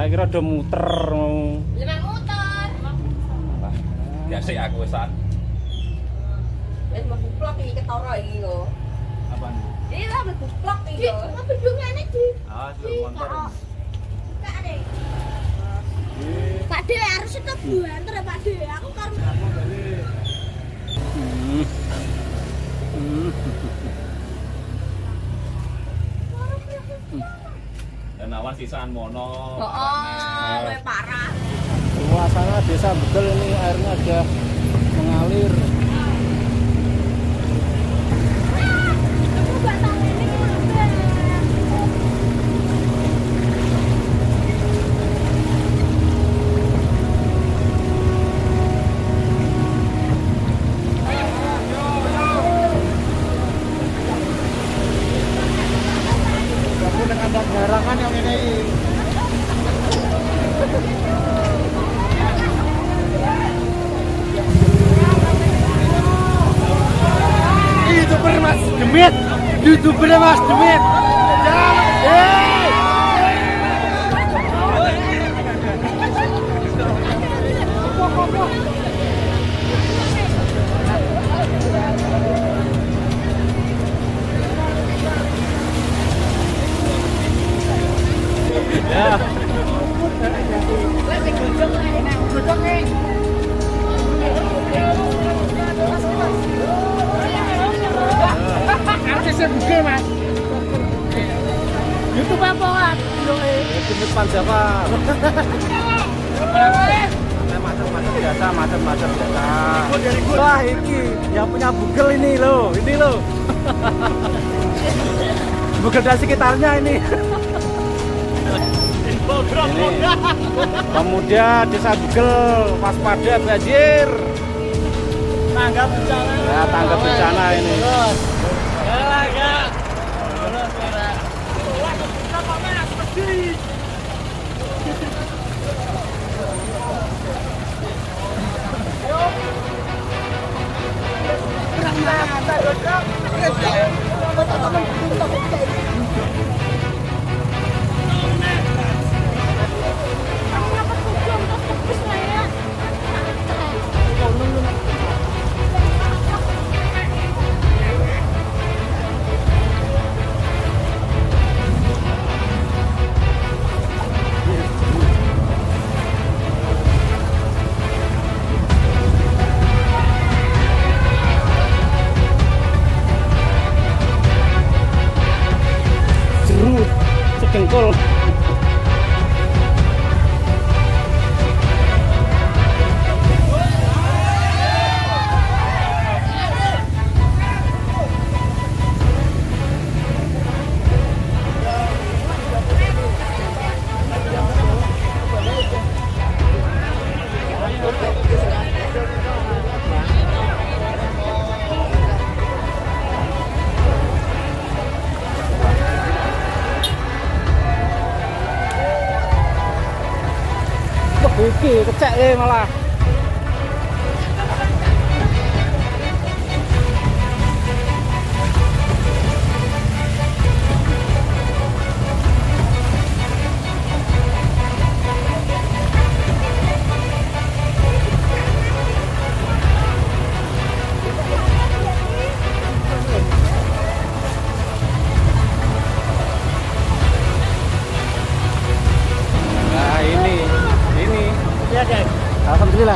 Tak kira udah muter mau. Lemang muter. Ya sih aku wesan. Wis mlebu blok iki ketara iki lho. Apaan? Iki lah mlebu blok iki lho. Apa dungane di? Ah, sudah motor. Kak De. Pak De harus itu buanter ya Pak De. Aku karo Dan awan sisaan mono. oh, luwih parah. Suasana desa betul ini, airnya udah mengalir. Garangan yang ini. YouTuber Mas Demit, YouTuber Mas Demit. Ya. Aksesnya buka Mas. YouTube apa kan? YouTube Panjapa. Macam-macam biasa, macam-macam biasa. Wah ini yang punya Google ini loh, Google dan sekitarnya ini. Ini pemuda desa Google waspada banjir. Tanggap bencana. Ya, tanggap bencana ini. Segengkol. Iki kecek malah. Nah ini. Ya guys. Alhamdulillah.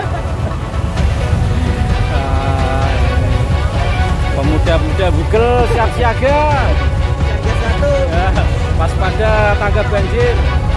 Pemuda-pemuda Google siap siaga. Waspada tanggap banjir.